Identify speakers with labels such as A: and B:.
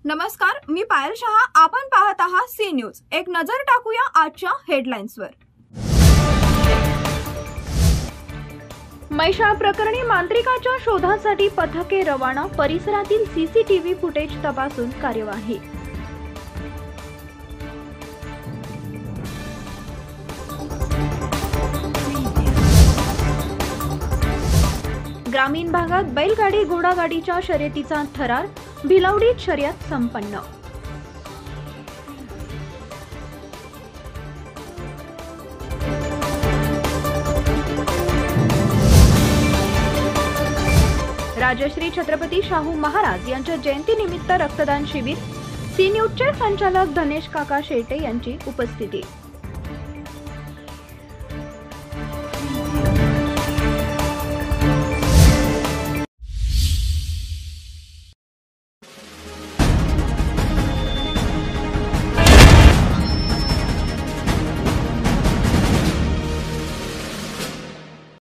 A: नमस्कार, मी पायल शहा. आपण पाहत आहात सी न्यूज. एक नजर टाकूया आजच्या हेडलाईन्सवर. मैशाळ प्रकरणी मांत्रिकाच्या शोधासाठी पथके रवाना. परिसरातील सीसीटीव्ही फुटेज तपासून कार्यवाही. ग्रामीण भागात बैलगाडी घोडागाडीच्या शर्यतीचा थरार. भिलवडीत शर्यत संपन्न. राजश्री छत्रपती शाहू महाराज यांच्या जयंतीनिमित्त रक्तदान शिबिर. सी न्यूजचे संचालक धनेश काका शेटे यांची उपस्थिती.